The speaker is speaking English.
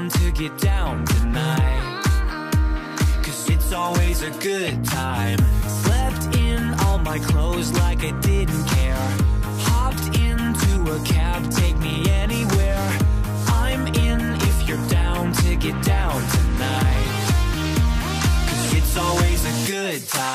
down to get down tonight? 'Cause it's always a good time. Slept in all my clothes like I didn't care. Hopped into a cab, take me anywhere. I'm in if you're down to get down tonight. 'Cause it's always a good time.